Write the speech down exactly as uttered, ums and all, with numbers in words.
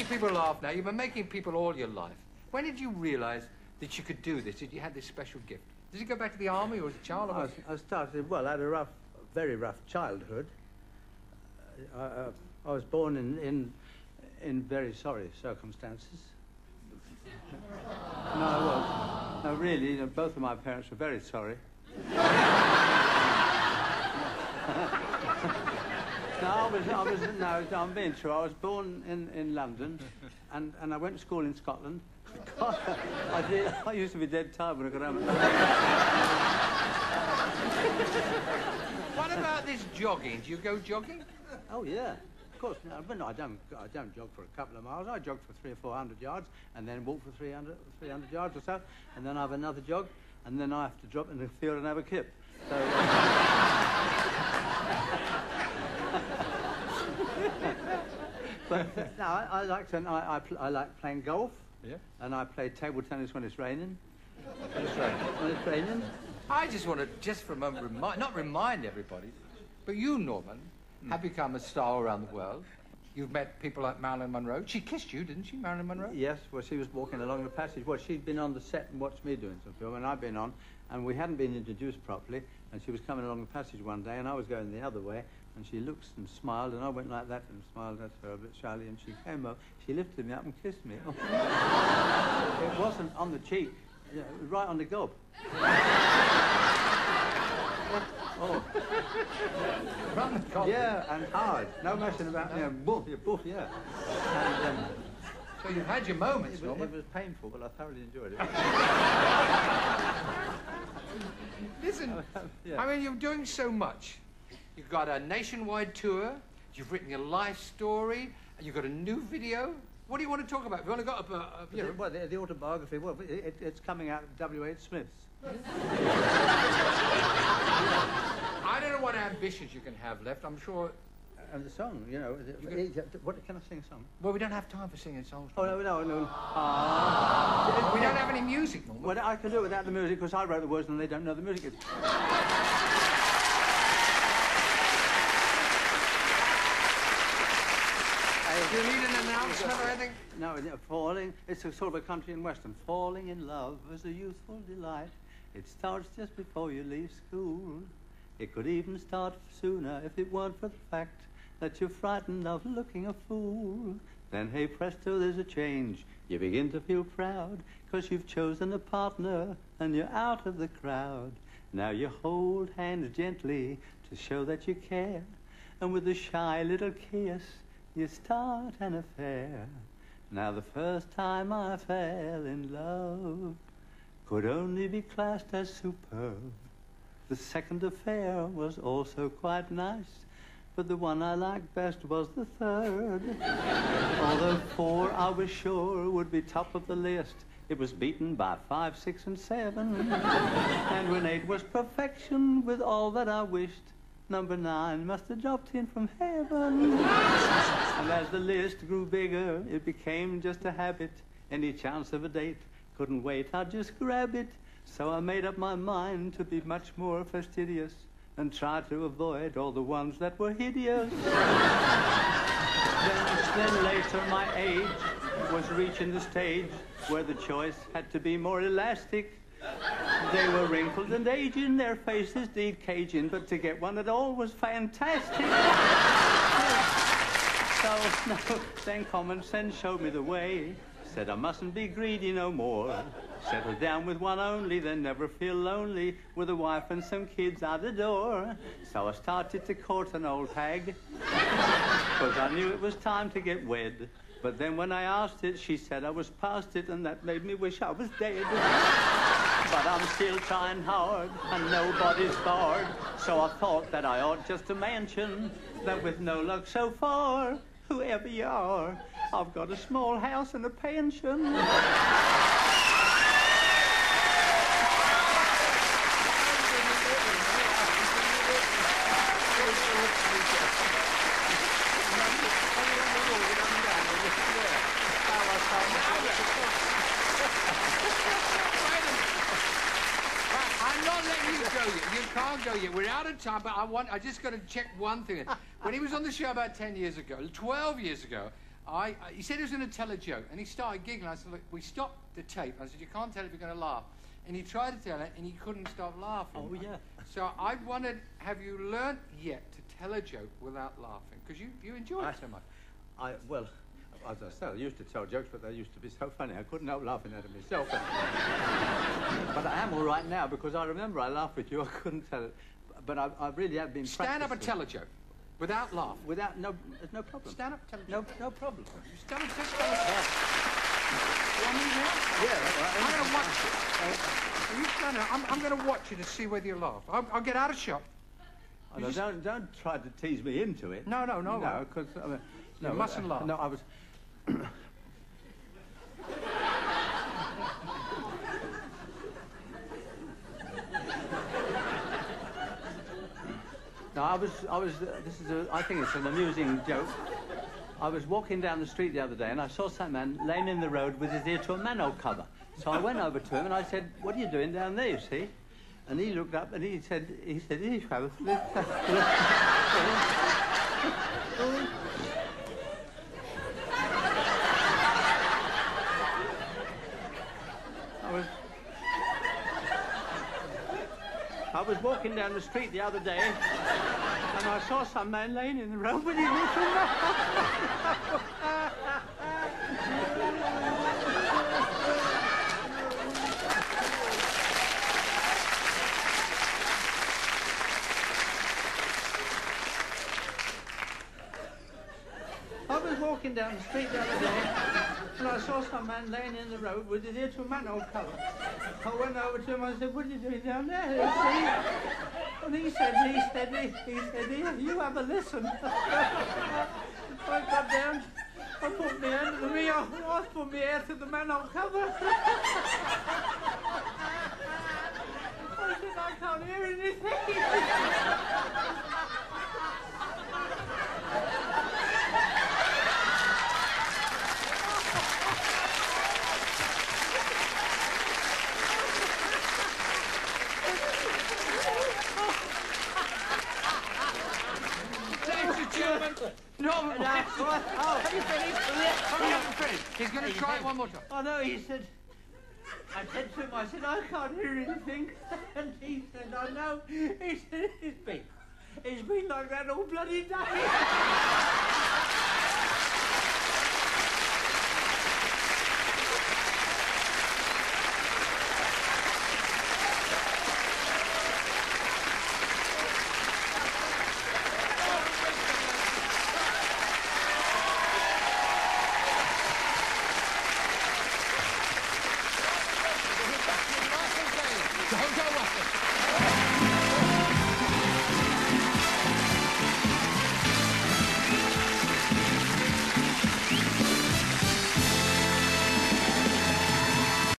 people laugh now. You've been making people all your life. When did you realise that you could do this, that you had this special gift? Did you go back to the army or as a child? I, was, I started, well, I had a rough, very rough childhood. Uh, uh, I was born in, in, in very sorry circumstances. No, I was. No, really, you know, both of my parents were very sorry. No, I was, I was, no, I'm being true. I was born in, in London, and, and I went to school in Scotland. God, I, did, I used to be dead tired when I got home at night. What about this jogging? Do you go jogging? Oh, yeah. Of course, no, but no, I don't, I don't jog for a couple of miles. I jog for three or four hundred yards, and then walk for three hundred, three hundred yards or so, and then I have another jog, and then I have to drop in the field and have a kip. So, but no, I, I like to, I, I, pl I like playing golf. Yeah. And I play table tennis when it's raining. When it's raining. When it's raining. I just want to, just for a moment, remind, not remind everybody, but you, Norman, mm. have become a star around the world. You've met people like Marilyn Monroe. She kissed you, didn't she, Marilyn Monroe? Yes, well, she was walking along the passage. Well, she'd been on the set and watched me doing some film, and I'd been on, and we hadn't been introduced properly, and she was coming along the passage one day, and I was going the other way, and she looked and smiled, and I went like that and smiled at her a bit shyly, and she came up, she lifted me up and kissed me. It wasn't on the cheek, you know, right on the gob. Oh. Right on the gob? Yeah, and hard. No messing about, no. You know, boof, yeah, boof, yeah. And, um, so you've had your moments, it, Norman. It was painful, but I thoroughly enjoyed it. Listen, yeah. I mean, you're doing so much. You've got a nationwide tour, you've written your life story, and you've got a new video. What do you want to talk about? We've only got a... a, a you know. Well, the, the autobiography, well, it, it, it's coming out of W H Smith's. I don't know what ambitions you can have left, I'm sure... And the song, you know, you can, what, can I sing a song? Well, we don't have time for singing songs. Oh, no, no, no. Uh, we don't have any music, Norman. Well, I can do it without the music, because I wrote the words and they don't know the music. Do you need an announcement or anything? No, falling, it's a sort of a country and western. Falling in love is a youthful delight. It starts just before you leave school. It could even start sooner if it weren't for the fact that you're frightened of looking a fool. Then, hey presto, there's a change. You begin to feel proud, because you've chosen a partner and you're out of the crowd. Now you hold hands gently to show that you care, and with a shy little kiss, you start an affair. Now the first time I fell in love could only be classed as superb. The second affair was also quite nice, but the one I liked best was the third. Although four, I was sure, would be top of the list, it was beaten by five, six, and seven. And when eight was perfection with all that I wished, number nine must have dropped in from heaven. And as the list grew bigger, it became just a habit. Any chance of a date, couldn't wait, I'd just grab it. So I made up my mind to be much more fastidious and try to avoid all the ones that were hideous. then, then later my age was reaching the stage where the choice had to be more elastic. They were wrinkled and aging, their faces need caging, but to get one at all was fantastic. So, no, then common sense showed me the way. Said I mustn't be greedy no more. Settle down with one only, then never feel lonely, with a wife and some kids out the door. So I started to court an old hag, because I knew it was time to get wed. But then when I asked it, she said I was past it, and that made me wish I was dead. But I'm still trying hard, and nobody's barred. So I thought that I ought just to mention that with no luck so far, whoever you are, I've got a small house and a pension. You can't go yet. We're out of time, but I want, I just got to check one thing. When he was on the show about ten years ago, twelve years ago, I, I, he said he was going to tell a joke, and he started giggling. I said, look, we stopped the tape. I said, you can't tell if you're going to laugh. And he tried to tell it, and he couldn't stop laughing. Oh, yeah. So I wondered, have you learnt yet to tell a joke without laughing? Because you, you enjoy I, it so much. I, well, as I said, I used to tell jokes, but they used to be so funny, I couldn't help laughing at them myself. But I am all right now, because I remember I laughed with you, I couldn't tell it. But I, I really have been Stand up and practicing. tell a joke. Without laugh. Without, no, there's no problem. Stand up, tell a No, joke. no problem. You stand up, just tell a joke. You want me now? Yeah, that's right. I'm going to watch you. You stand up. I'm, I'm going to watch you to see whether you laugh. I'll, I'll get out of shot. Oh, no, just- don't, don't try to tease me into it. No, no, no. No, because... I mean, You no, mustn't uh, laugh. No, I was... No, I was, I was, uh, this is a, I think it's an amusing joke. I was walking down the street the other day and I saw some man laying in the road with his ear to a manhole cover. So I went over to him and I said, what are you doing down there, you see? And he looked up and he said, he said, "Here, fellas." I was... I was walking down the street the other day, and I saw some man laying in the road with his little I was walking down the street the other day, and I saw some man laying in the road with his ear to a manhole cover. I went over to him and I said, what are you doing down there? And he said, he said, he, he said, here, you have a listen. I got down, I put my hand to the wheel, I put my ear to the manhole cover. I said, I can't hear anything. Ladies and gentlemen, Norman. Oh, Have you finished? Hurry up and finish. He's going to He try said- it one more time. Oh no, he said, I said to him, I said, I can't hear anything. And he said, I know. He said, it's been, it's been like that all bloody day.